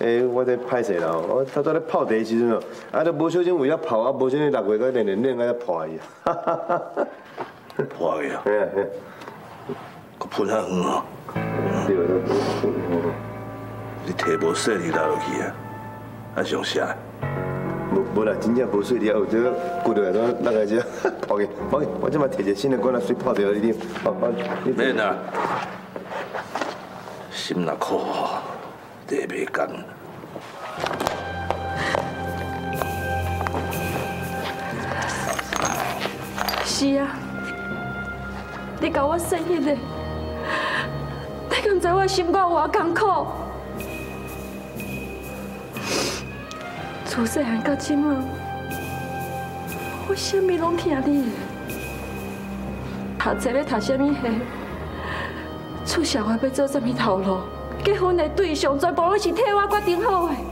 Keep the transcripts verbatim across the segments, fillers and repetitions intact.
诶，我在歹势啦，我头拄咧泡茶时阵哦，啊，都无小心为了泡，啊，无小心六月个练练练，啊，破去啊！ 破去啊！ 嘿啊嘿， 佮喷遐远哦。 对了， 你摕无细力拉落去啊，啊上啥？ 无无啦，真正无水了，有这个骨头都那个只泡去，泡去，我即马摕一个新的管啊，水泡掉你啉，泡泡。 免啦，心若苦吼，地袂干。 是啊，你甲我生迄个，你敢知我心肝有偌艰苦？自细汉到即马，我啥物拢听你的。读册要读啥物系？出社会要做啥物头路？结婚的对象全部拢是替我决定好的。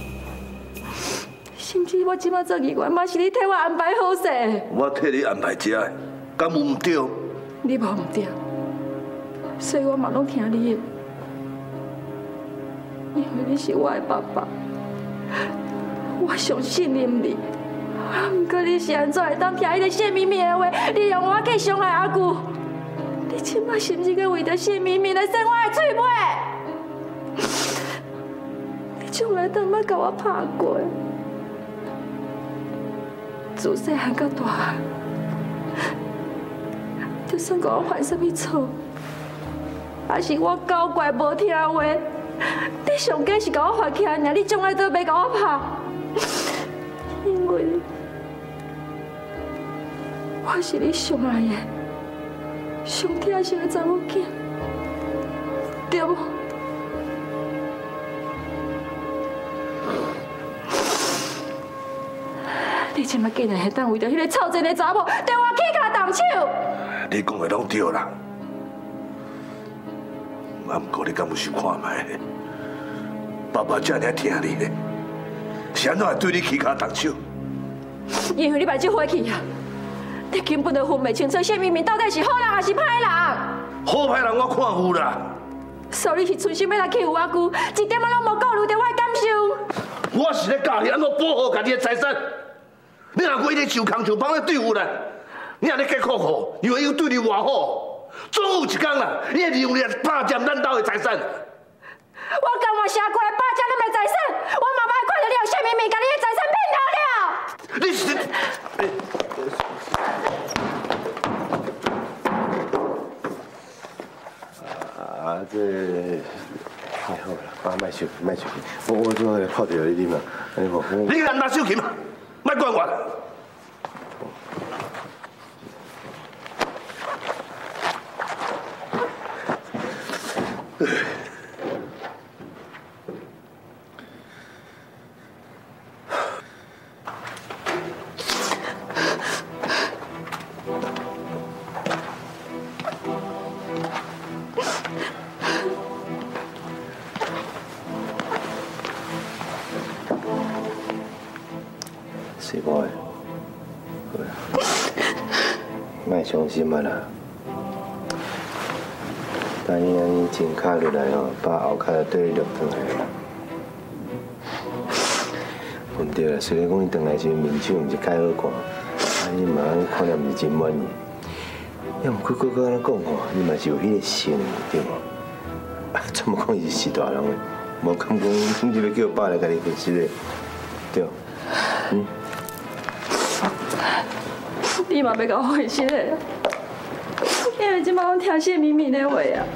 甚至我即马做议员，嘛是你替我安排好势。 我替你安排这的，敢有唔对？ 你无唔对，所以我嘛拢听你的，因为你是我的爸爸，我上信任你。啊，不过你是安怎会当听迄个谢咪咪的话，利用我去伤害阿舅？你即马是不是搁为着谢咪咪来生我的嘴尾？你从来都毋捌甲我拍过。 自细汉到大汉，就算讲我犯什么错，还是我搞怪无听话，你上计是甲我罚起来，你从来都袂甲我拍，因为我是你上爱的、上疼惜的查某囝，对无？ 你即马竟然会当为着迄个臭贱的查某，对我起骹动手？ 你讲的拢对啦，啊，不过你敢有想看卖？爸爸这尔疼你的，是安怎会对你起骹动手？ 因为你目睭火气啊！你根本就分袂清楚谢明明到底是好人还是歹人。 好歹人我看有啦。 所以你是存心要来欺负阿舅，一点仔拢无顾虑到我的感受。 我是咧教你安怎保护家己的财产。 你若规日受空受帮咧对付人，你若咧计苦苦，以为伊对你偌好，总有一天啦，伊会利用你来霸占咱家的财产。 我甘愿下过来霸占你的财产，我嘛歹看到你用谢明明把你的财产骗你是。啊，这太好了，啊，卖手卖手机，我我做来泡茶你啉嘛，安尼无？ 你敢拿手机嘛？ 卖管我！ 是我的，莫伤心啊啦！等伊安尼静卡落来吼，把后脚对你落转来。唔对啦，虽然讲伊转来时面相毋是介好看，啊，伊嘛看了毋是真满意。要毋过搁搁安尼讲吼，伊嘛是有迄个心对无？啊，怎么讲伊是大人？无敢讲你要叫爸来甲你分析的，对，嗯。 你嘛要甲我回心的，因为即摆我听谢明明的话啊。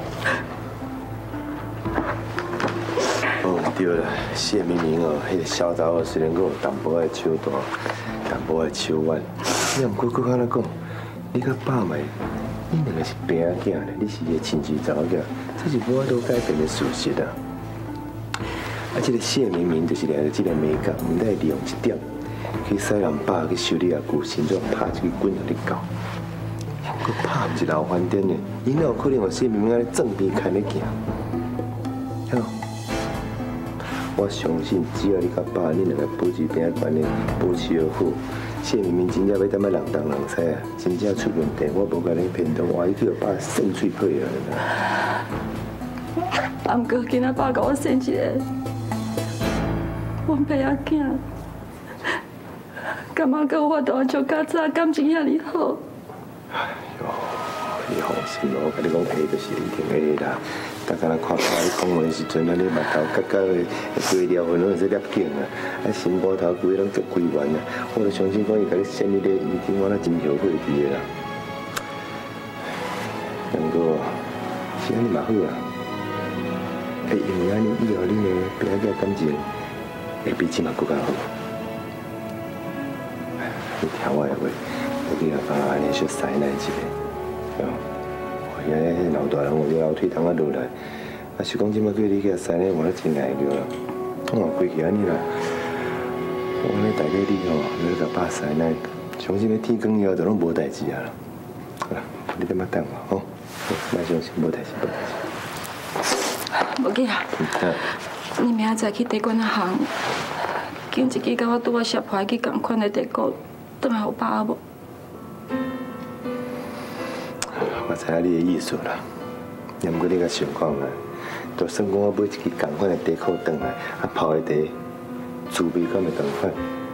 哦，对啦，谢明明哦，迄个小查某虽然讲有淡薄仔手大，淡薄仔手腕，你毋过搁安尼讲，你甲爸妈，你两个是平仔囝咧，你是伊的亲生查某囝，这是无法度改变的事实啊。啊，这个谢明明就是掠着这个美感，毋得利用一点。 去西人爸去修理阿舅，甚至拍一个棍互你搞，佮拍毋是老翻颠的，伊哪有可能互谢明明安尼正面看咧行？好，我相信只要你甲爸你两个保持平安的，保持好好，谢明明真正要点仔人东人西啊，真正出问题，我无甲你骗到，我伊去互爸扇嘴皮啊！啊， 毋过今仔爸甲我生一个， 阮爸仔囝，干嘛跟我度像较早感情遐尼好？ 哎呦，你放心咯，我甲你讲，下就是一定的啦。逐工看看你讲话的时阵，安尼目头角角的规条痕拢会说摄紧啊，啊心肝头规个拢足规圆啊。我就相信讲伊甲你献迄个衣锦，我那真后悔伫的啦。不过，是安尼嘛好啊，会因为安尼以后恁的爸仔感情会比即嘛更加好。你听我的话，我去甲爸安尼小塞奶一下，哦。现在老大人，我个后腿通啊落来，啊是讲即摆叫你去塞奶，我咧真爱着啦。我过去安尼啦，我安尼大家你吼，你甲爸塞奶，相信咧天光以后就拢无代志啊啦。好啦，你点仔等我吼，莫伤心，无代志，无代志。无紧啊，你明仔载去地管仔行，拣一支甲我拄啊摔破去共款的地沟，转来互爸好无？我知影你的意思啦， 也毋过你甲想看啊，就算讲我买一支共款的地裤转来，啊泡的茶，滋味敢会同款？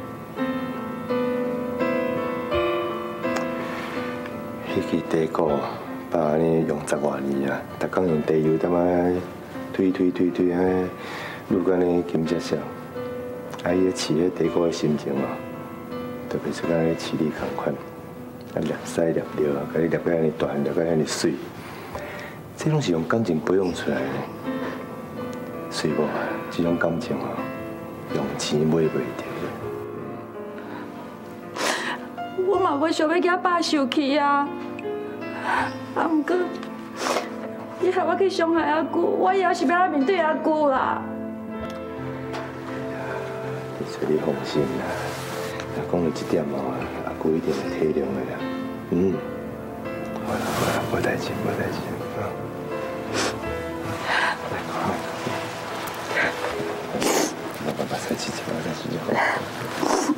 迄支地裤，爸安尼用十外年啊，逐工用地油点仔推推推推安尼，愈干呢金色色，啊伊咧饲迄地裤的心情哦，特别是甲咧饲你同款。啊，粒屎粒尿啊，甲你粒到安尼大，粒到安尼水，这拢是用感情培养出来的。水无啊，这种感情哦，用钱买袂着。 我嘛袂想要惊爸受气啊，啊，毋过你害我去伤害阿姑，我以后是要来面对阿姑啦。 你说你放心啦，若讲到这点哦，阿姑一定会体谅的啦。嗯，好啦好啦，无代志无代志啊。来看，我爸爸再去吃，我再去吃。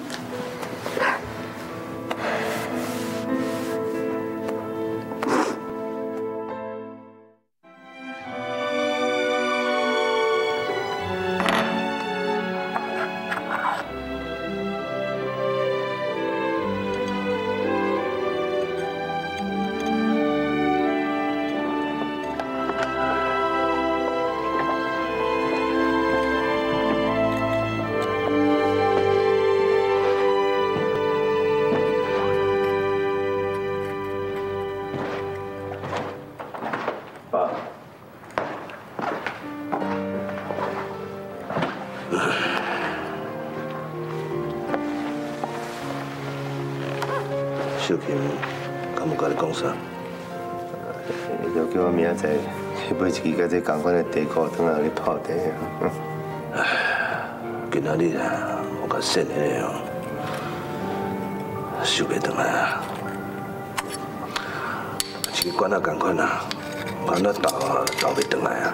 小琴，敢有甲你讲啥？ 伊就叫我明仔载去买一支甲这同款的地裤，转来去泡茶啊。 唉，今仔日啊，我甲选迄个哦，收袂转来啊。一个管仔同款啊，我那斗啊斗袂转来啊。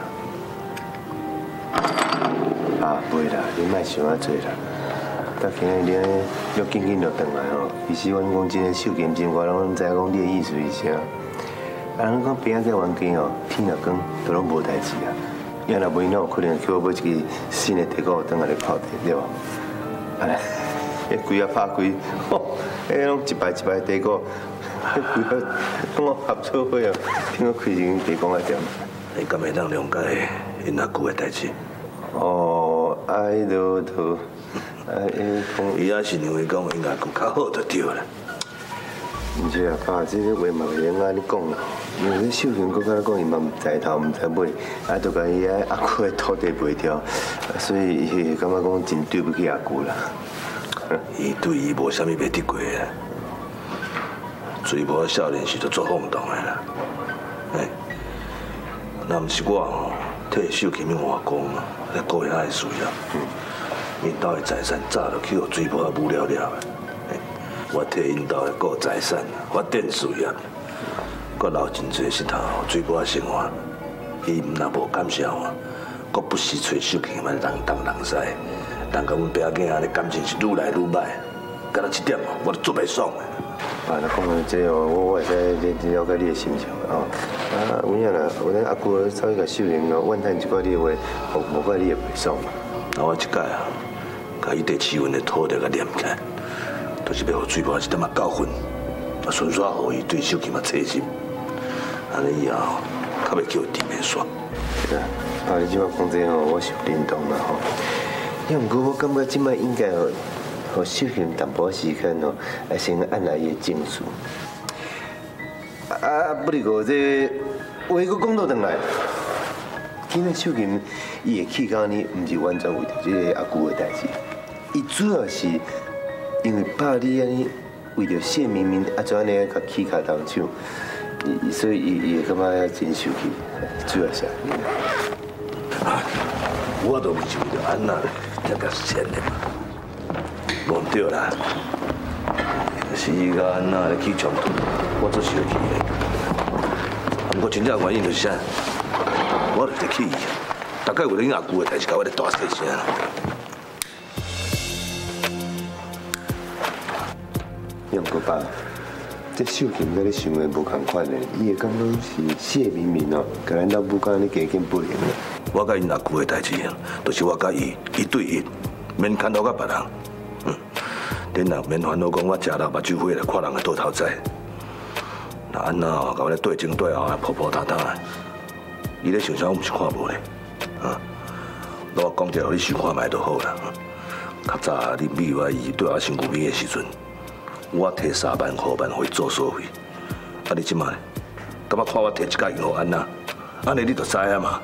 啊，袂啦，你莫想啊多啦。甲今日你安尼要紧紧就转来吼，其实阮讲真诶，手金真我拢知影讲你诶意思是啥。啊，你讲边仔叫冤家哦，天若光都拢无代志啊。要若袂，哪有可能叫我买一支新诶地裤转来咧泡茶，对无？啊，迄规啊拍开，吼，迄拢一排一排地裤，迄规啊拢我合作伙啊，听我开一间地公仔店。 你敢会当谅解因阿舅诶代志？ 哦，啊，迄都都。啊，伊讲伊也是认为讲因阿舅较好就对啦。 毋是啊，爸，这个话嘛袂用安尼讲啦。因为这秀琴搁甲讲伊嘛毋知头毋知尾，啊，就甲伊阿舅的土地卖掉，所以伊感觉讲真对不起阿舅啦。 伊对伊无啥物袂得过啦，水无少年时就做放荡的啦。哎，若毋是我吼替秀琴去换工啊，来顾遐个事业。因兜的财产早就去互水波舞了了的，我替因兜的顾财产、发展事业，搁留真侪石头水波生活。伊毋若无感谢我，搁不时找秀琴来人东人西，人甲阮爸囝安尼感情是愈来愈歹，干到这点哦，我都做袂爽的。 爸，你讲的这哦，我我会使了了解你的心情哦。啊，有影啦，有咱阿舅稍微甲秀琴哦，怨叹一寡你的话，无无怪你会袂爽嘛。 那我即届啊。 甲伊地气温的土地甲黏起来，就是要互水波一点仔教训，啊，顺续互伊对小琴啊切心，安尼以后较袂叫伊甜面煞。 是啊，爸，你即摆讲这吼，我是有认同啦吼。也毋过我感觉即摆应该互互小琴淡薄时间吼，来先按来伊的情绪。啊，不哩个这话佫讲倒转来。 今仔小琴伊会气到呢，毋是完全为着这个阿姑的代志，伊主要是因为爸你安尼为着谢明明啊，怎安尼甲起卡动手，伊所以伊伊会感觉真生气，主要是。 我都毋是为着安娜才甲先的嘛，无对啦，是伊甲安娜咧起冲突，我做是会气的。不过真正原因就是啥？ 我就是气伊，大概为了因阿姑的代志，甲我咧大细声。 杨哥爸，这小琴甲你想的无共款的，伊会感觉是谢明明哦，甲咱老母讲你加减不灵了。 我甲因阿姑的代志，就是我甲伊一对一，免牵到甲别人。嗯，恁若免烦恼讲我食了目睭花来看人的倒头仔。那安那甲我咧对前对后啊，婆婆塌塌的。 伊咧想啥，我毋是看无咧，啊！我讲一个，你想看卖就好啦。较早林美华伊对我身躯边的时阵，我摕三万块万回做所费，啊！你即摆，感觉看我摕一家银互安那，安尼你就知影嘛。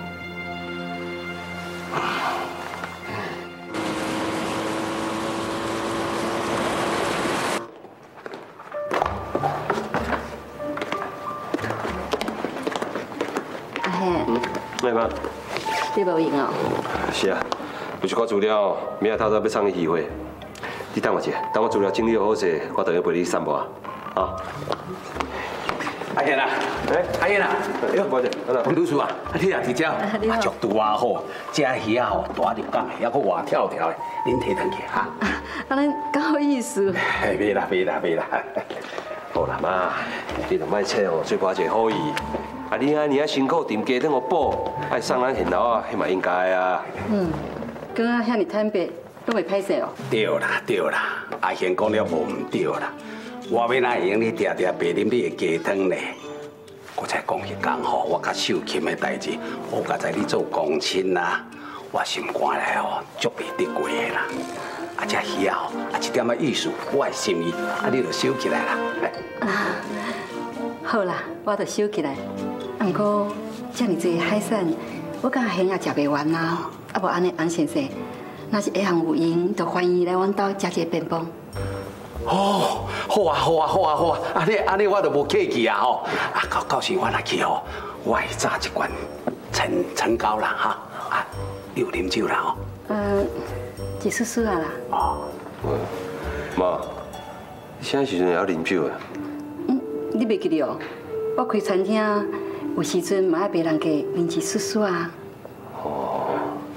咩嘛？ 你无用哦。 是啊，有一寡资料，明仔透早要送去议会。你等我一下，等我资料整理好势，我等下陪你散步啊。啊。 阿贤啊，哎，阿贤啊， 哎呦，抱歉， 洪督事啊，你也伫遮，啊，足拄啊好，遮鱼啊吼，大入港的，还佫活跳跳的，恁摕转去哈。 啊，恁够好意思。 哎，袂啦，袂啦，袂啦。 好啦妈，你就莫切哦，做寡者好意。 啊！你安尼啊辛苦tìm家等我补，爱送咱现楼啊，迄嘛应该啊。 嗯，刚刚遐尼坦白，都袂歹势哦。 对啦，对啦，阿贤讲了无唔对啦。我要哪会用你定定白啉你的鸡汤呢？我才讲迄讲吼，我甲秀琴的代志，我甲在你做公亲啦，我心肝内吼足袂得过的啦。啊，这鱼啊，啊一点仔意思，我的心意，啊你就收起来啦。 啊，好啦，我就收起来。 不过，这么多海产，我甲贤也食袂完啦。啊，无安尼，洪先生，若是下项有闲，就欢迎来阮兜食一个便当。 哦，好啊，好啊，好啊，好啊！安尼安尼，我就无客气啊吼。啊，到到时我若去吼，我会炸一罐陈陈高啦哈。啊，你有啉酒啦吼？ 嗯，一丝丝啊啦。 哦。 妈，你啥时阵会晓啉酒啊？ 嗯，你袂记得哦？我开餐厅。 有时阵嘛爱陪人家啉一丝丝啊。 哦，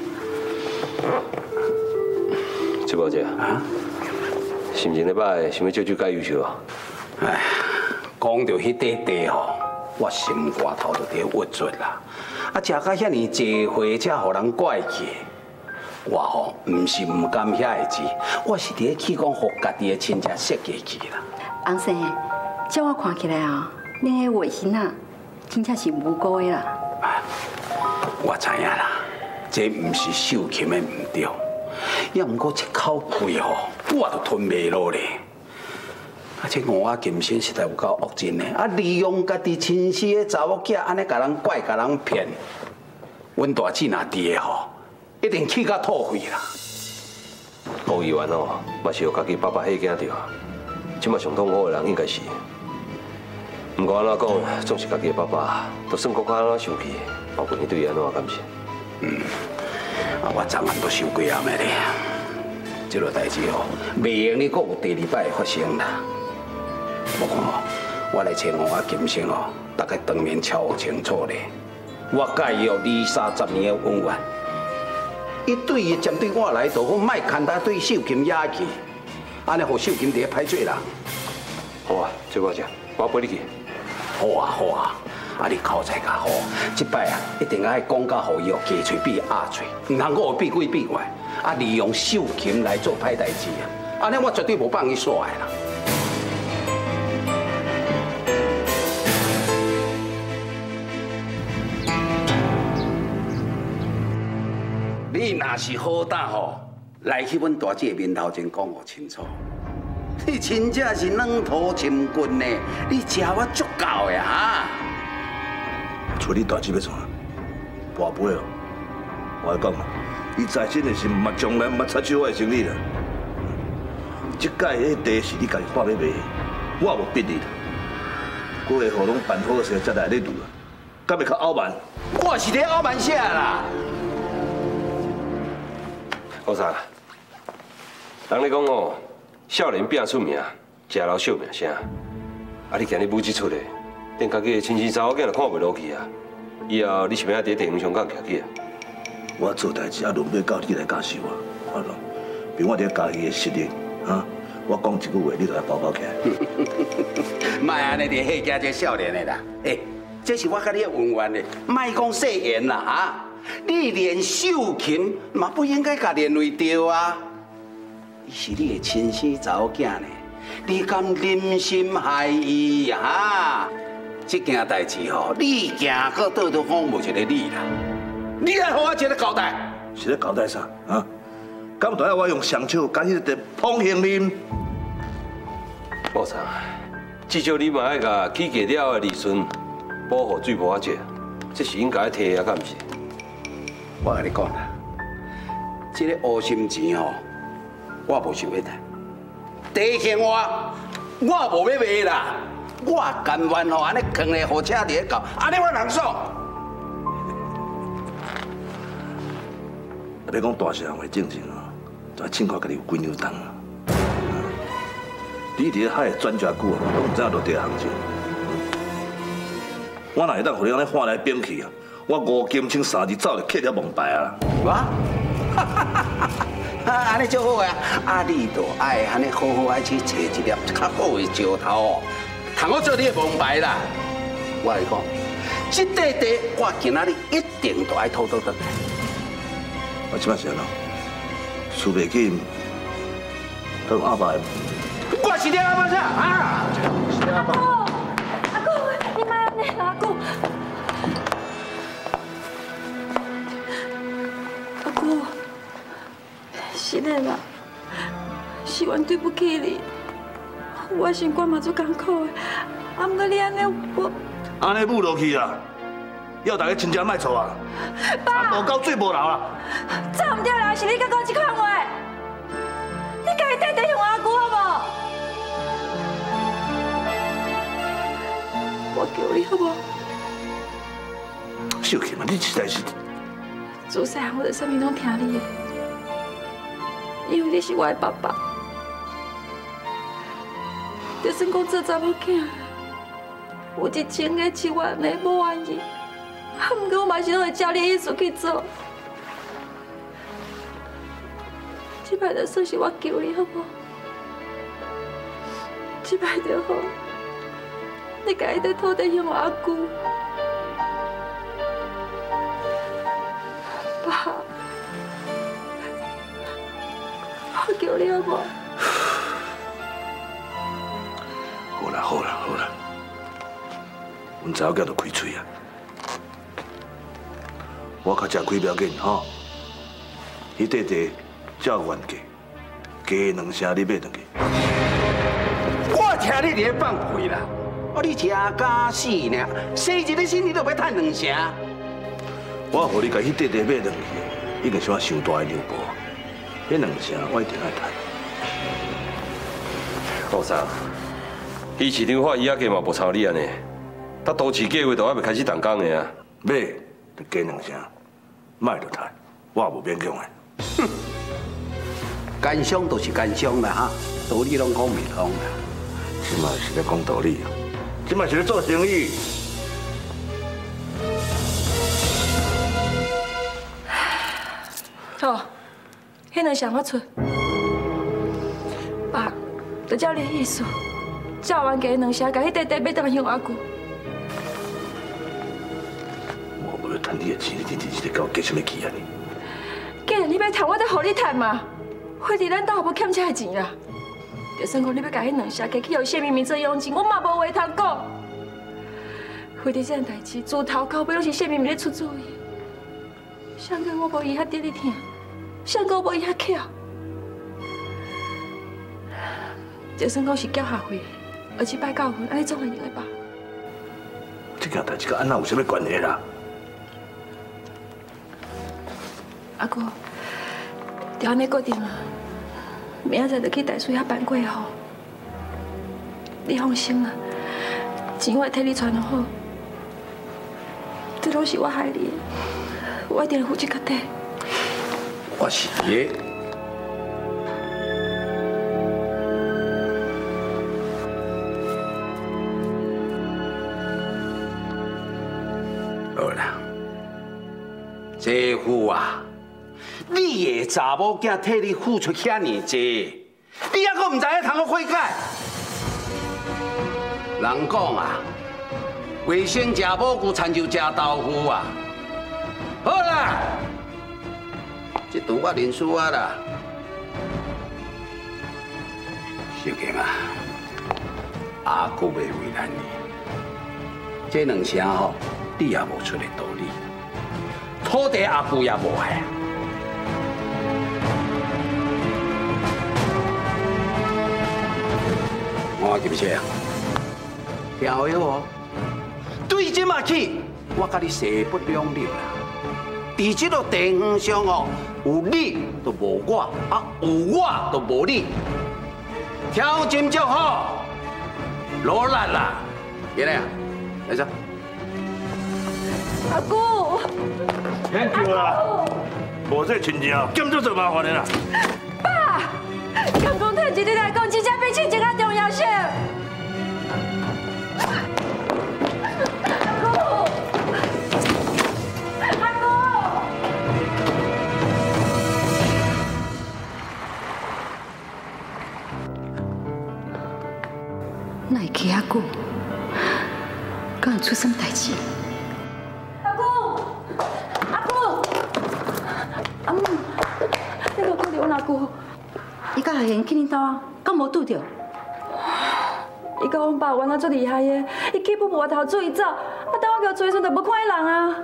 朱宝姐啊，心情咧歹，想要借酒解忧愁啊？ 哎，讲到迄块地吼，我心肝头就伫郁卒啦。啊，食到遐尼济回，才互人怪去。我吼，毋是毋甘遐个钱，我是伫咧去讲，互家己的亲戚设计去啦。 洪生，照我看起来啊，恁个话型啊。 真正是无辜的啦！ 我知影啦，这毋是秀琴的毋对，也毋过一口气吼，我都吞袂落咧。啊，这五阿金星实在有够恶尽的，啊，利用家己亲生的查某囝，安尼甲人拐、甲人骗。阮大姊若伫的吼，一定气甲吐血啦。 吴议员哦，嘛是有家己爸爸迄囝着，即马上痛苦的人应该是。 不过安怎讲，总是家己的爸爸，就算搁较安怎生气，包括你对伊安怎感情？ 嗯，啊，我昨晚都想几暗的咧。这个代志哦，袂用你搁有第二摆发生啦。我看哦，我来找我阿金星哦，大概当面敲清楚咧。我甲伊有二三十年的恩怨，伊对伊针对我来，就讲莫牵他对秀琴压去，安尼互秀琴伫歹做人。 好啊，这我食，我陪你去。 好啊好啊，啊你口才较好，这摆啊一定爱讲甲互伊哦，加嘴比压嘴，唔通我有闭鬼闭怪。 啊利用秀琴来做歹代志啊！安尼我绝对无放伊煞的啦。你若是好胆吼，来去阮大姐面头前讲我清楚。你真正是软土深棍呢，你食我足够的哈！ 找你大姐要怎？跋杯哦！我来讲啊，伊在真的是毋捌从来毋捌插手我的生意啦。即届迄地是你家己看要卖，我也无逼你。我会互拢办好势才来咧赌啊，敢会较傲慢？ 我是咧傲慢啥啦？ 好啥？人咧讲哦，少年拼出名，食老惜命声。啊，你今日舞即出的，等家己的亲生查某囝就看袂落去啊！以后你是要伫电影上讲徛起啊？ 我做代志啊，轮不到你来教授我，好咯？凭我伫家己的实力，啊，我讲一句话，你就来包包起来。 莫安尼伫吓惊这少年的啦！诶，这是我甲你的恩怨的，莫讲誓言啦哈！你连秀琴嘛不应该甲连累着啊！伊是你的亲生查某囝呢，你敢忍心害伊哈？这件代志吼，你行个倒都放无一个你啦！你来互我一个交代， 是咧交代啥啊？敢都要我用双手甲迄个捧行林？ 无啥，至少你嘛爱甲起价了的利润保护水泡仔食，这是应该摕啊，敢毋是？ 我甲你讲啦，这个乌心钱吼，我无想要赚。地欠我，我无要卖啦。我甘愿吼安尼扛个货车伫咧搞，安尼我人爽。 要讲大社会正经啊，就凊看家己有几牛重啊。你伫咧海转遮久啊，都唔知影落地行情。我若会当互你安尼换来变去啊！我五金清三字走就刻了蒙牌啊！ 我，安尼就好啊！啊，你都爱安尼好好爱去找一粒较好的石头哦，通我做你的蒙牌啦！我来讲，这块地我今仔日一定都爱偷偷得来。 我即摆是安怎？输袂起，当阿爸的。 我是你阿爸啥啊？ 阿姑，阿姑，你莫安尼啦，阿姑。阿姑，是的啦，是阮对不起你，我心肝嘛足艰苦的，啊，毋过你安尼我， 安尼舞落去啦，要大家亲情莫错啊！ 爸， 无够最无留啦！ 做唔对啦，是你甲讲这款话，你家己短短向阿姑好无？我求你好无？ 秀琴啊，你实在是…… 自细汉我就啥物拢听你的，因为你是我的爸爸。就算讲做查某囝，有一千个七万个无愿意，啊，毋过我嘛是拢会照你的意思去做。这摆就算是我求你好无？这摆就好，你家己在土地向我阿姑。爸，我求你好无？ 好啦好啦好啦，阮查某囝就开嘴啊！我较食几秒紧吼，迄块地照原价，加两成你买转去。 我听你伫咧放屁啦！哦，你真假死呢？生一个心你都要赚两成？ 我互你甲迄块地买转去，已经是我上大的牛步，迄两成我一定爱赚。 顾生，伊市场法伊仔价嘛无抄你安尼，他都市计划都还未开始动工的啊。 买就加两成，卖就赚，我也无勉强的。 哼，奸商就是奸商啦哈，道理拢讲袂通啦。 即嘛是咧讲道理，即嘛是咧做生意。 好，迄两项我出。爸，就照你的意思，照完价两成，甲迄块地买倒向阿姑。 我无要赚你的钱，你真是咧甲我计什么气啊你？ 既然你要赚，我得互你赚嘛。费伫咱兜也无欠这钱啦。就算讲你要甲迄两社家去互谢明明做佣金，我嘛无话通讲。费伫这件代志，自头到尾拢是谢明明咧出主意。谁讲我无伊遐得你听？谁讲我无伊遐巧？就算讲是缴学费，而且拜教训，安尼总会用的吧？ 这件代志甲安那有啥物关系啦？ 阿哥，就安尼决定啊！明仔载就去大水遐办过户。你放心啦，钱我会替你传好。这拢是我害你的，我一定会负这个底。 我是的。好啦，姐夫啊，你的查某囝替你付出遐尼济，你还阁唔知影通个悔改？人讲啊，卫生食蘑菇，餐就食豆腐啊。好啦，这顿我认输啊啦。小金啊，阿姑袂为难你，这两声吼，你也无出的道理。土地阿姑也无害。我金姐啊，听好哦，对即马起，我甲你势不两立啦。伫这个地方上哦，有你就无我，啊有我就无你。条件就好，落力啦，爷娘，来走。 阿姑， 免叫啦，无这亲情，减少做麻烦的啦。 爸，刚讲趁钱你来讲，真正比亲情较重要些。阿姑，阿姑， 哪会去遐久？敢有出什么代志？ 阿姑，阿姑，阿母，你有看到阮阿姑？ 伊甲阿贤去恁兜啊？敢无拄着？ 伊甲阮爸原来足厉害的，伊基本无头水走，啊，等我叫追时阵就无看伊人啊。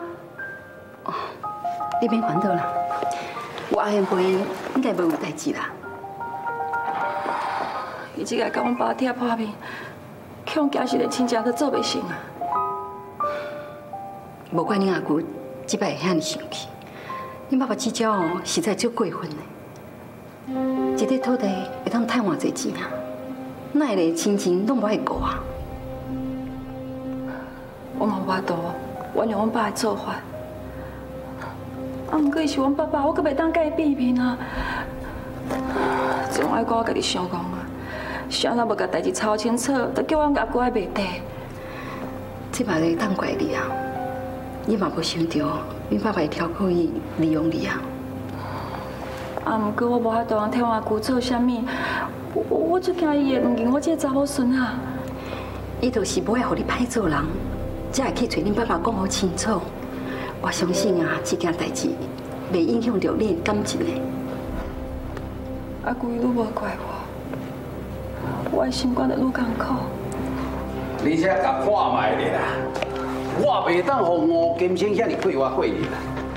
你免烦恼啦，有阿贤陪伊，应该无有代志啦。 伊即个甲阮爸贴破面，恐惊是连亲情都做袂成啊。 无怪恁阿舅即摆会遐尼生气，恁爸爸这招哦，实在足过分的。一块土地会当赚偌济钱啊？哪会连亲情拢无爱顾啊？ 我嘛有法度原谅阮爸的做法，啊，毋过伊是阮爸爸，我阁袂当甲伊变面啊。总爱讲我家己想讲啊，想若无甲代志操清楚，就叫阮阿姑爱袂地。 这嘛会当怪你啊！你嘛无想到，恁爸爸会挑故意利用你啊！ 啊，毋过我无法度通替阮阿姑做啥物，我我最惊伊会唔认我这个查某孙啊！ 伊就是无爱互你歹做人，才会去找恁爸爸讲好清楚。我相信啊，这件代志袂影响到你的感情的。 阿姑伊愈无怪我，我的心肝就愈艰苦。 你这甲看卖咧啦，我袂当互吴金星遐尼过我过日啦。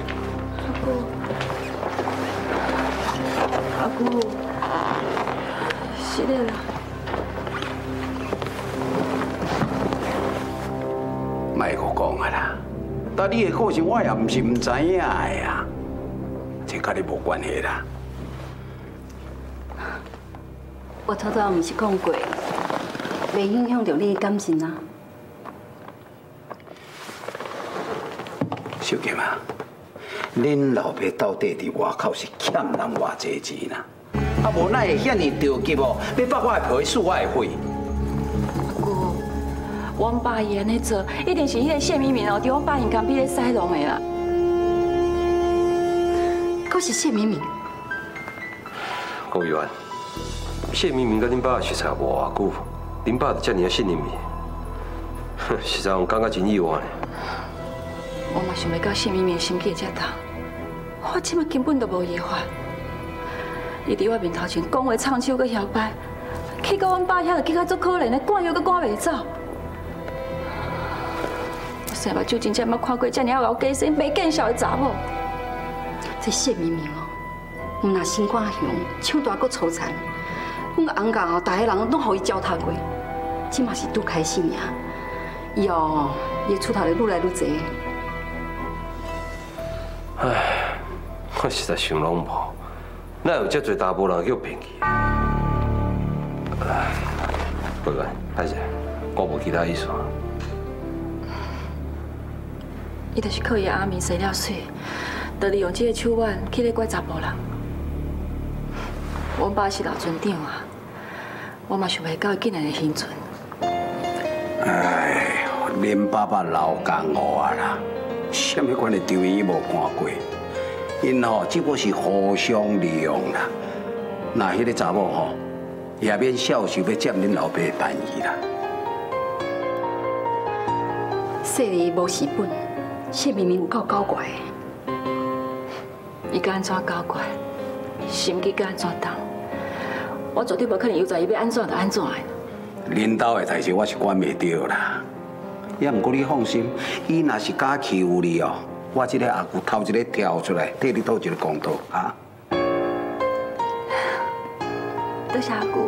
阿姑，阿姑，是的啦。 莫阁讲啊啦，但你的个性我也毋是毋知影的呀，这甲你无关系啦。 我头头毋是讲过，袂影响到你的感情啊。 小金啊，恁老爸到底伫外口是欠人偌济钱啦？啊，无哪会遐尼着急哦？要把我的赔付我的费？ 阿姑，阮爸伊安尼做，一定是迄个谢明明哦，伫阮爸银行边咧塞弄的啦。 阁是谢明明。 高委员，谢明明甲恁爸熟差无偌久，恁爸就遮尔啊信任伊，哼，实在我感觉真意外呢。 我嘛想要到谢明明心机遮重，我即马根本都无伊法。 伊伫我面头前讲话唱手搁摇摆，去到阮爸遐就去到足可怜的，赶药搁赶袂走。我生目睭真正捌看过遮尔老家生袂见笑的查某。 这谢明明哦，毋若心肝雄，唱大搁粗残，阮翁家哦，大家人拢互伊糟蹋过，即嘛是拄开始尔。以后哦，伊出头就愈来愈侪。 唉，我实在想拢无，哪有遮侪查甫人叫骗去？唉，不管，歹势，我无其他意思。 伊就是靠伊阿面生了水，就利用这个手腕去咧拐查甫人。阮爸是老船长啊，我嘛想袂到伊竟然会幸存。 哎，恁爸爸老江湖啊啦，什么款的场面伊无看过？因吼只不过是互相利用啦。那迄个查某吼，也免孝顺要占恁老爸的便宜啦。 说你无是本，谢明明有够搞怪的。 伊敢安怎搞怪？心机敢安怎重？我绝对无可能由在伊要安怎就安怎的。 恁兜的代志我是管袂着啦。也毋过你放心，伊若是敢欺负你哦，我这个阿舅头一个跳出来替你讨一个公道啊！ 多谢阿姑。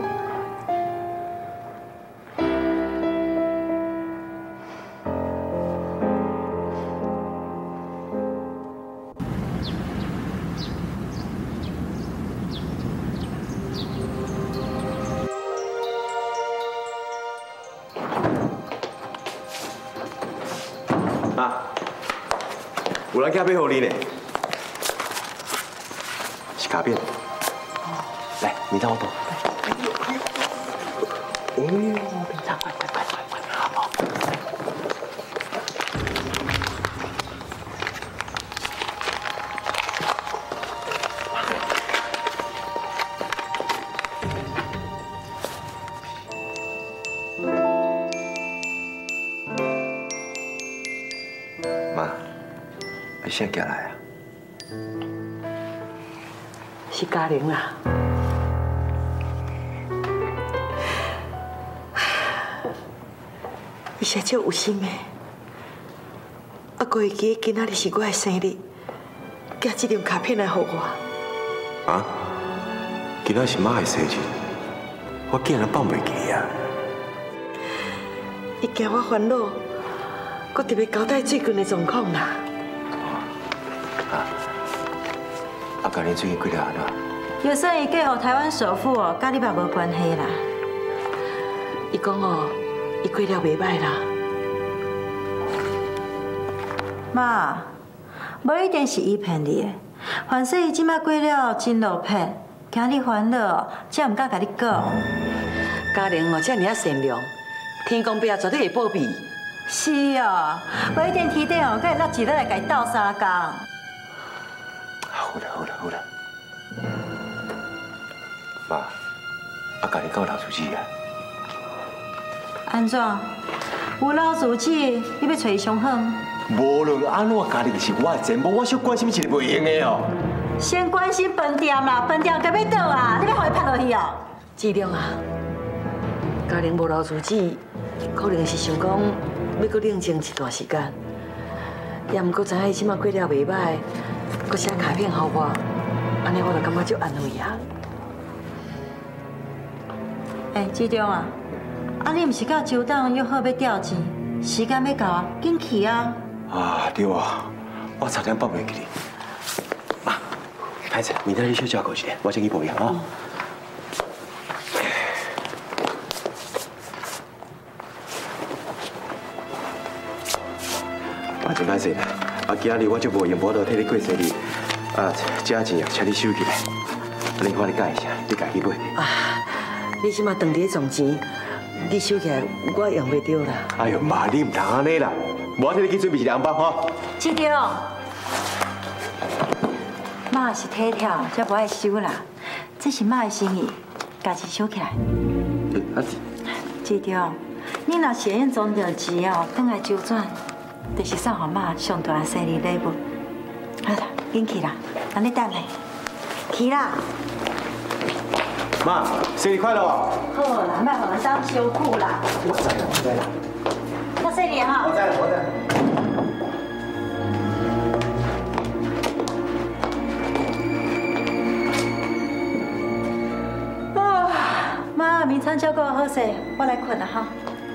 啊，有人寄买互你呢，是卡片。来，你当我懂。哎呦，快快快快快快！好。妈，你现在寄来啊？ 是嘉玲啦。伊实在有心的。啊，过会记今仔日是我的生日，寄这张卡片来给我。 啊？今仔是妈的生日，我竟然放袂记啊！ 伊惊我烦恼，搁特别交代最近的状况啦。 啊，啊，今年最近几条安怎？ 就算伊嫁予台湾首富哦，甲你嘛无关系啦。 伊讲哦，伊过了袂歹啦。 妈，无一定是伊骗你的，凡说伊即摆过了真落魄，惊你烦恼，才毋敢甲你讲。 嘉玲哦，遮尔啊善良，天公伯啊绝对会保庇。 是哦，无一定天顶哦，甲会落一日来甲伊斗相共。 好啦好啦好啦，妈，啊，今年到老主子啊？ 安怎？有老自子，你要找伊上好？ 无论安怎，家己是我的全部，我想关心是袂用的哦。 先关心饭店啦，饭店该要倒啊，你要互伊拍落去哦。 志良啊，嘉玲无老自子，可能是想讲要搁冷静一段时间，也毋过知影伊即马过了袂歹，搁写卡片给我，安尼我就感觉足安慰啊。 哎，志良啊，啊你毋是甲周董约好要调钱，时间要到啊，紧去啊！ 啊，对啊，我差点放袂记你。妈，歹势，明仔你小照顾一下，我先去补药啊。啊，真歹势啦！啊，今日我就无用，无得替你过生日。啊，这钱啊，请你收起来。另外你讲一下，你家己买。 啊，你即马当伫赚钱，你收起来我用袂着啦。 哎呦妈，你唔通安尼啦！我替你去准备一个红包哈。 志良，妈是体条，才不爱收啦。这是妈的心意，家己收起来。 啊， 志良，你若是愿赚到钱哦，转来周转，就是送给妈上大的生日礼物。好啦，紧去啦，那你等下，去啦。 妈，生日快乐！ 好啦，莫互人当辛苦啦。 我知啦，我知啦。 我生日哈。 我知啦，我知。 啊，妈，明餐照顾好势，我来困啦哈。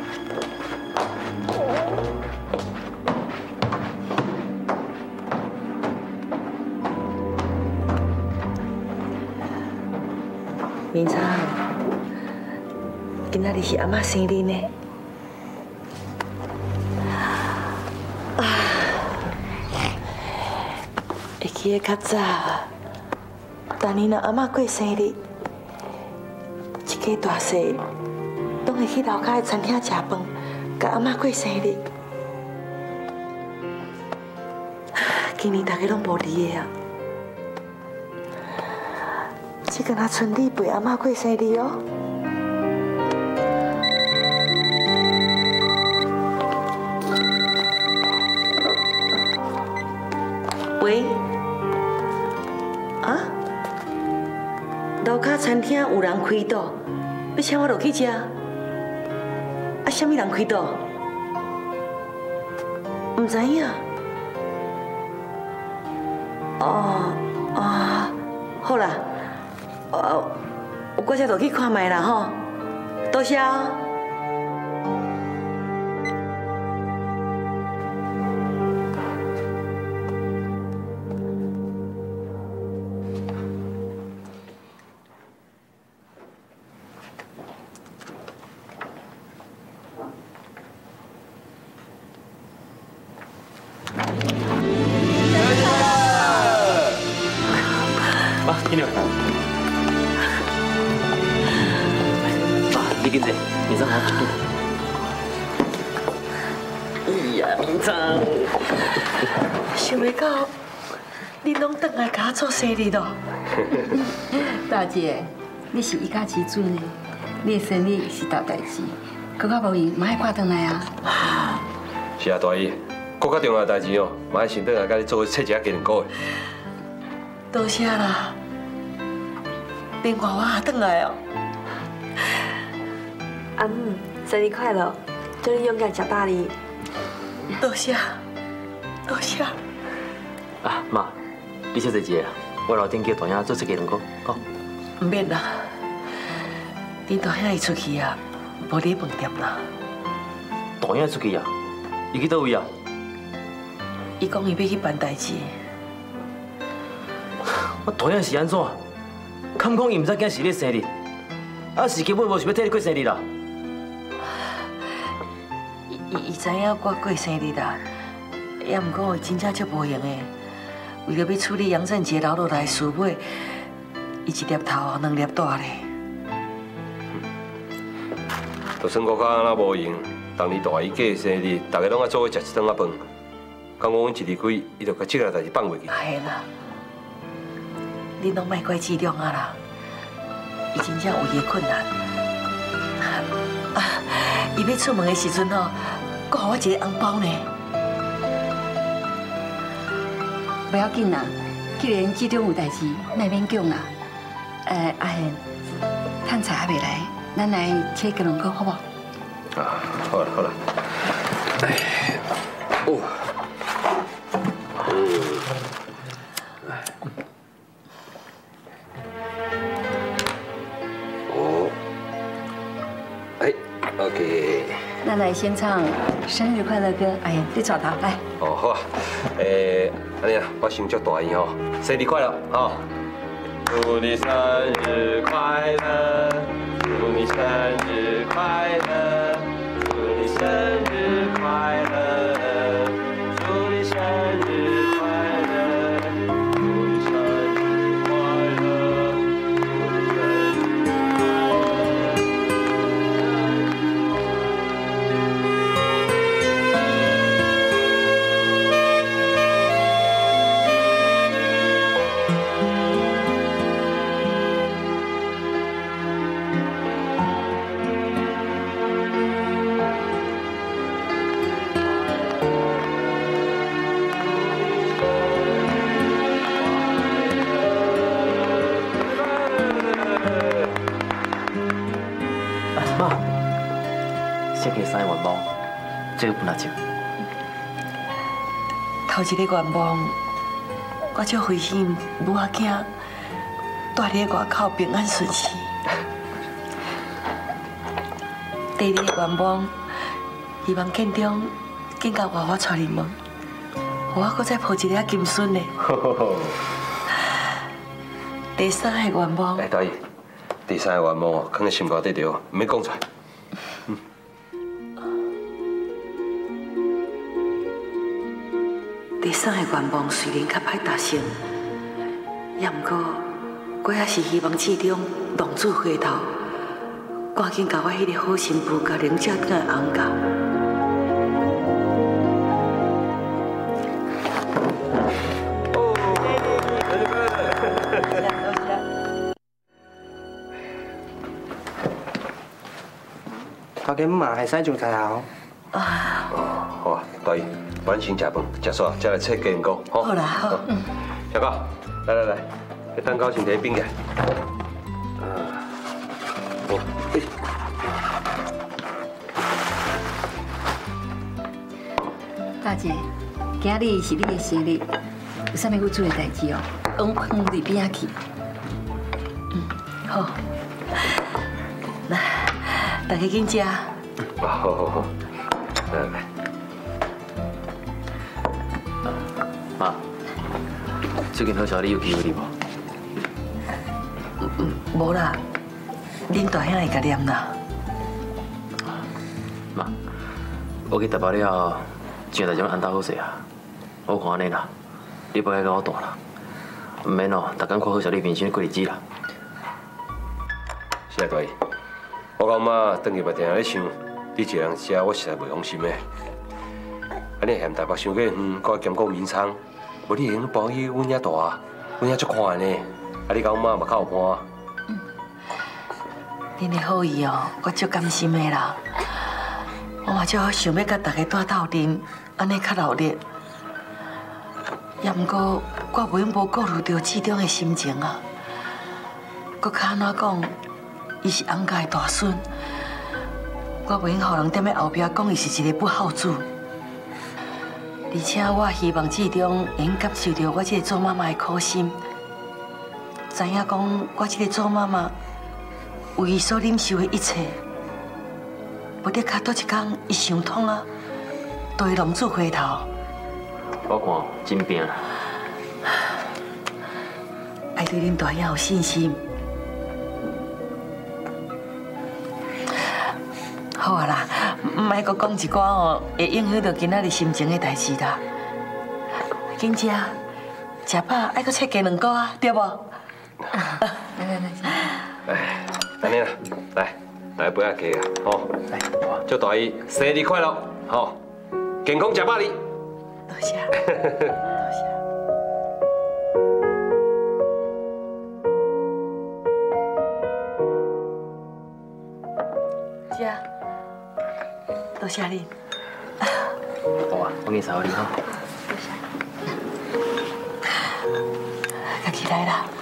明昌，今仔日是阿嬷生日呢。啊，会记得较早，当年若阿嬷过生日，一家大细拢会去楼下的餐厅食饭，甲阿嬷过生日。今年大家拢无伫个啊。 只敢若剩你陪阿嬷过生日哦。喂，啊？楼下餐厅有人开刀，要请我落去食。啊，什么人开刀？唔知影。哦哦，好啦。 呃，我才落去看卖啦吼，多谢哦。 妈，今天。 你紧坐，明章好。哎呀，明章， 想袂到你拢回来甲我做生日咯。 大姐，你是一家之主呢，你的生日是大代志，搁较无闲，嘛爱挂回来啊。 是啊，大姨，搁较重要的代志哦，嘛爱先回来甲你做伙切一下鸡两个月。 多谢啦，连娃娃也回来哦。 阿姆，生日快乐！祝你勇敢吃大力。 多谢，多谢。 啊，妈，你小姐姐啊，我楼顶叫大兄做一个两个，好。 唔免啦，恁大兄伊出去啊，无伫饭店啦。 大兄出去啊？伊去倒位啊？ 伊讲伊要去办代志。 我大兄是安怎？敢讲伊唔知今是你生日？啊，是根本无想要替你过生日啦？ 伊伊知影我过生日啦，也毋过伊真正足无闲的，为了要处理杨振杰留落来事尾，伊一粒头两粒大咧。 就算我较安那无闲，当年大姨过生日，大家拢爱做伙食一顿仔饭，刚讲阮一离开，伊就把这个代志放过去。 系啦，恁拢莫怪体谅啊啦，伊真正有伊的困难。啊，伊要出门的时阵吼，搁互我一个红包呢。 不要紧啦，既然这种有代志，莫勉强啦。呃，阿贤，趁菜还未来，咱来切个两个好不好？ 啊，好了好了。哎，哦，嗯，哦，哎 ，OK。 咱来先唱生日快乐歌，阿贤，你找他来。 哦，好啊，诶，安尼啊，我先祝大姨吼，生日快乐吼！祝你生日快乐，祝你生日快乐，祝你生日快乐，祝你生日快乐，祝你生日快乐，祝你生日快乐。 设计三个愿望，这个不拿钱。 头一个愿望，我足灰心，母仔囝住伫外口平安顺遂。第二个愿望，希望建中紧甲外我带入门，互我搁再抱一个金孙的。第三个愿望， 哎，大姨，第三个愿望哦，放在心肝底着，唔免讲出来。 第三个愿望虽然较歹达成，也毋过我也是希望至中浪子回头，赶紧甲我迄个好媳妇甲玲姐转来翁家。 头家嘛会使就太好。 啊， 好啊，大姨，咱先食饭，食煞再来切鸡蛋糕，吼。 好啦，好。 小高，来来来，这蛋糕先摕冰起来。啊，好，哎。 大姐，今日是你的生日，有啥物要做的代志哦？往放里边仔去。 嗯，好。来，大家紧食。 好好好，来来。 妈，最近好小你有机会哩无？ 嗯，无啦，恁大兄会甲念啦。 妈，我去台北了后，真代志安搭好势啊。我看安尼啦，你不该甲我断啦，唔免哦，逐工看好小你面前过日子啦。 是啊，大姨，我甲我妈回去嘛，定定咧想，你一个人食，我实在袂放心的。安尼嫌台北伤过远，搁兼顾眠仓。无你用搬去阮遐大，阮遐足宽呢。啊，你甲阮妈嘛较有伴。 嗯，恁的好意哦，我足甘心的啦。我嘛足好想要甲大家带斗阵，安尼较热烈。也毋过我袂用无顾虑到志中的心情啊。搁较安怎讲，伊是翁家的大孙，我袂用互人踮咧后壁讲伊是一个不孝子。而且我希望志中会用感受到我这个做妈妈的苦心，知影讲我这个做妈妈为伊所忍受的一切，无得卡倒一天伊想通啊，就会浪子回头。 我看真拼。爱对恁大兄有信心。好啊啦，莫阁讲一寡哦，会影响到今仔日心情的代志啦。紧食，食饱爱阁切鸡两个啊，对无？来来来， 哎，安尼啦，来来杯仔鸡啊，吼，来，祝大姨生日快乐，吼，健康吃饱哩。多谢，多谢。姐。多谢你。好啊，我给你扫你哈。多谢。快起来啦！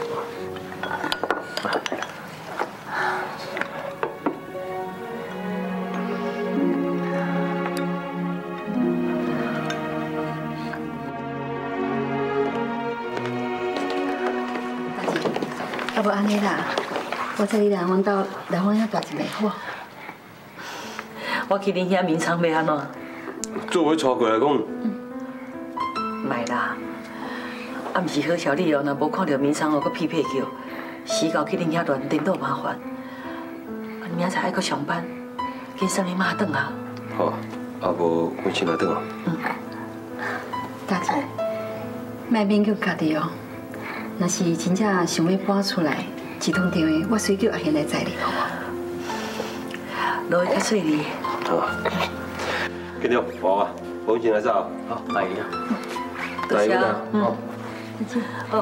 啊，无安尼啦，我带你来阮兜来阮遐住一下好。 我去恁遐眠仓要安怎？ 做伙带过来讲。 卖啦，啊，毋是好笑你哦，若无看到眠仓哦，搁屁屁叫，死狗去恁遐乱颠倒麻烦。啊，明仔载爱搁上班，紧送你妈转啊。 好，啊无我先来转啊。 嗯。大姐，莫勉强家己哦。若是真正想要搬出来，一通电话，我随叫阿贤来载你，好无？ 落去较水哩。 好。紧张，好啊，我先来走。 好，来一下。 多谢。嗯。好。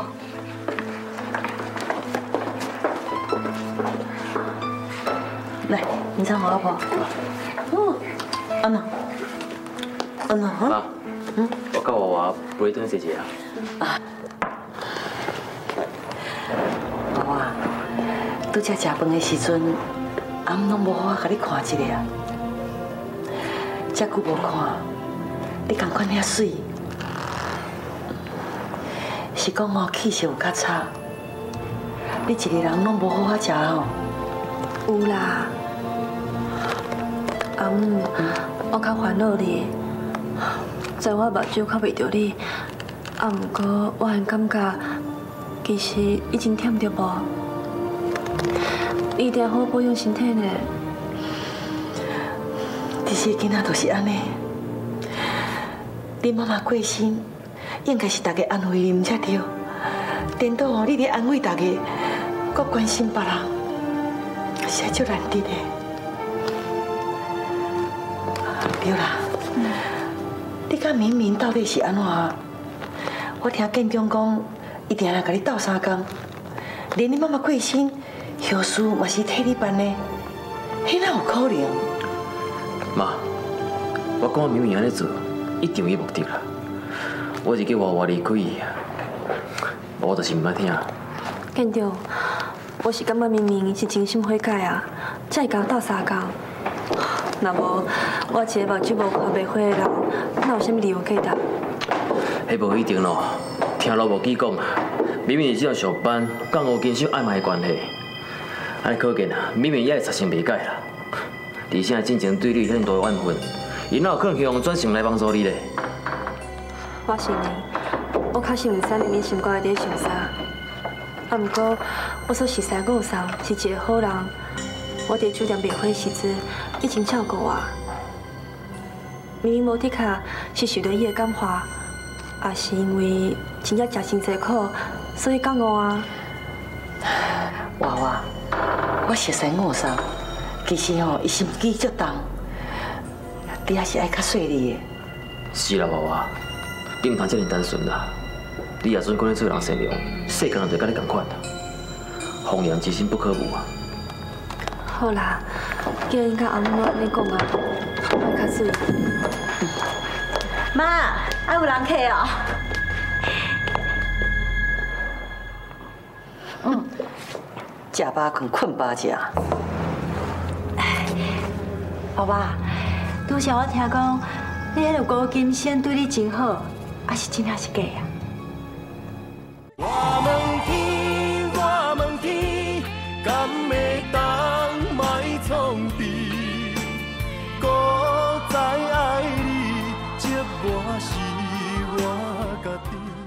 来，你唱好不好？哦。安娜。安娜。 妈。嗯。我甲娃娃陪转姐姐啊。啊。娃娃，拄则食饭的时阵，阿姆拢无好甲你看一下啊。 遮久无看，你共款遐水，是讲哦气色有较差。你一个人拢无好好食哦。 有啦，阿母，我较烦恼哩，在我目睭较袂着你，啊，毋过我还感觉，其实已经忝着无。你一定要好好保养身体呢。 这些囡仔都是安尼，你妈妈过身，应该是大家安慰你，毋才对。颠倒哦，你咧安慰大家，搁关心别人，实在足难得的。对啦，嗯、你甲明明到底是安怎？我听建中讲，一定来甲你斗相共，连你妈妈过身，后事嘛是替你办的，迄哪有可能？ 妈，我讲明明安尼做，一定有目的啦。我是叫娃娃离开伊，我就是唔爱听。 建中，我是感觉明明是真心悔改啊，才会甲我斗相共。若无，我一个目睭无看袂花的人，哪有啥物理由可答？ 迄无一定咯，听罗无记讲啊，明明只要上班，甲吴金秀暧昧的关系，安尼可见啊，明明也会实心袂改啦。而且进前对你遐大的怨愤，伊哪有可能希望转性来帮助你咧？ 我承认，我确实唔知明明心肝内底想啥。啊，毋过我所识三五送是一个好人，我伫酒店卖花时阵已经照顾我。明明无的确是受到伊的感化，也是因为真正食真济苦，所以感悟啊。 娃娃，我熟三五送。其实吼，伊心机足重，你还是爱较细腻的。 是啦，娃娃，你唔通这么单纯啦。你也准讲你做人善良，世间人就甲你同款啦。红颜之心不可无啊。 好啦，既然甲阿母安尼讲啊，我较注意。 妈，还有人客哦。 嗯，食饱困，困饱食。 爸爸，拄则我听讲，你迄个吴金仙对你真好，还是真还是假啊？ 我问天，我问天，敢会当卖创治？古早爱你，寂寞是我家己。